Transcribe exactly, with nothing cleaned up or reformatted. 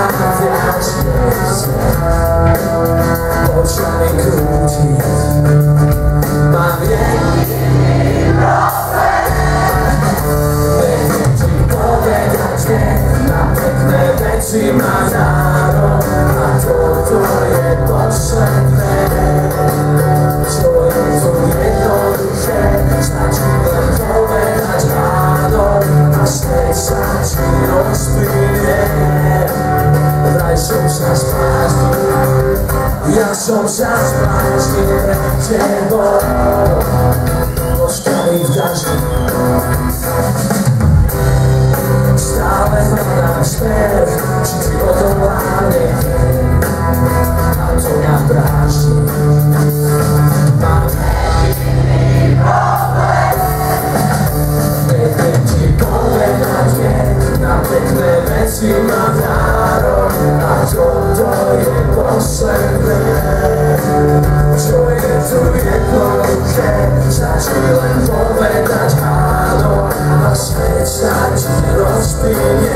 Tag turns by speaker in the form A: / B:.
A: wiać nie chcę. Oczami krócić mam wielki problem. Będę ci powiedzieć nie na piękne rzeczy ma narok, a to to jest potrzebne. Czuję to jednoduché, stačí len povedať áno, a svet sa ti rozplynie. Vraj som sa sprázdnil, ja som sa sprázdnil pred tebou. Ostali v daždi, stále hľadám smer, či ti odolám neviem, a to mňa dráždi. Mám jediný problém, neviem ti povedať nie, na pekné veci mám nárok, a toto je posledné. Čo je tu jednoduché, stačí len povedať áno, a svet sa ti rozplynie.